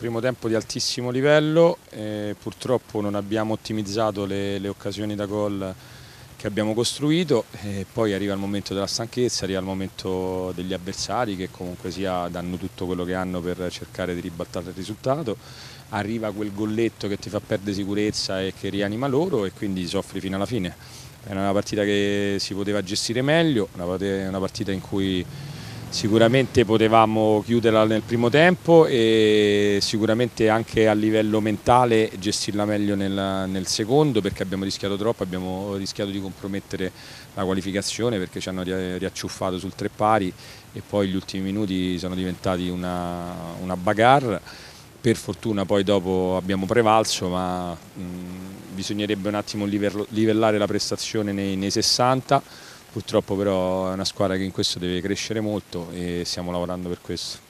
primo tempo di altissimo livello, purtroppo non abbiamo ottimizzato le occasioni da gol che abbiamo costruito e poi arriva il momento della stanchezza, arriva il momento degli avversari che comunque sia danno tutto quello che hanno per cercare di ribaltare il risultato, arriva quel golletto che ti fa perdere sicurezza e che rianima loro e quindi soffri fino alla fine. Era una partita che si poteva gestire meglio, una partita in cui sicuramente potevamo chiuderla nel primo tempo e sicuramente anche a livello mentale gestirla meglio nel secondo, perché abbiamo rischiato troppo, abbiamo rischiato di compromettere la qualificazione perché ci hanno riacciuffato sul tre pari e poi gli ultimi minuti sono diventati una bagarre. Per fortuna poi dopo abbiamo prevalso, ma bisognerebbe un attimo livellare la prestazione nei 60. Purtroppo però è una squadra che in questo deve crescere molto e stiamo lavorando per questo.